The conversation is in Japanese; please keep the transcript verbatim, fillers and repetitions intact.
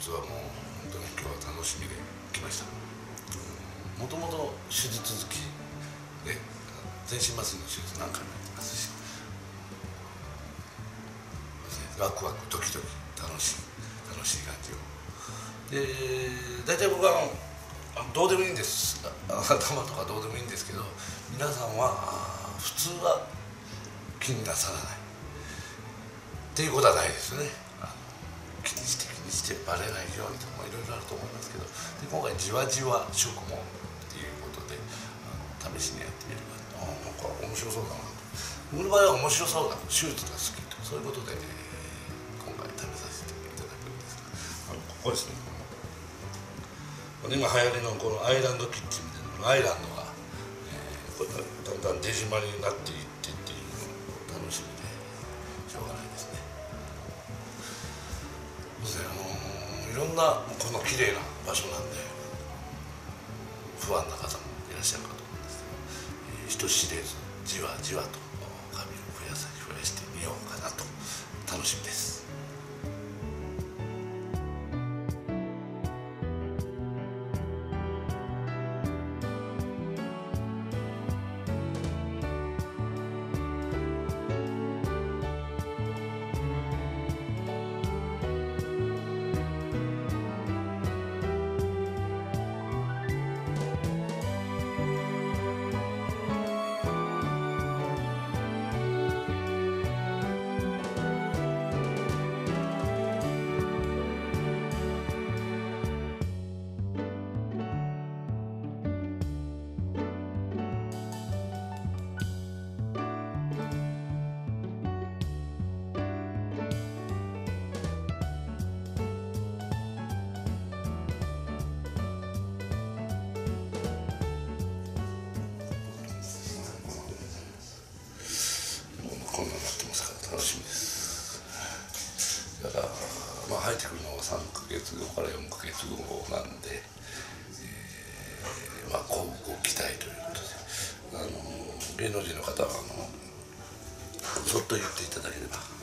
術はもう本当に今日は楽しみで来ました。もともと手術好きで全身麻酔の手術何回もやってますし、ワクワクドキドキ楽しい楽しい感じをで、大体僕はあのどうでもいいんです、頭とかどうでもいいんですけど、皆さんは普通は気になさらないっていうことはないですよね。あの気にして気にしてバレないようにとかいろいろあると思いますけど、で今回じわじわ植毛っていうことであの試しにやってみるか、あなんか面白そうだなと。僕の場合は面白そうだ、手術が好きと、そういうことで、えー、今回試させていただくんですが、あのここですね、この今流行りのこのアイランドキッチンみたいな、このアイランドが、えー、これだんだん出島になっていってっていうのを楽しみでしょうがないですね。そうですね、あのー、いろんなこの綺麗な場所なんで不安な方もいらっしゃるかと思うんですけど、えー、人知れずじわじわと髪を増やさ増やしてみようかなと楽しみです。こんなになってますから楽しみです。だからまあ生えてくるのはさんかげつごからよんかげつごなんで、えー、まあこうご期待ということで、あの芸能人の方はあのそっと言っていただければ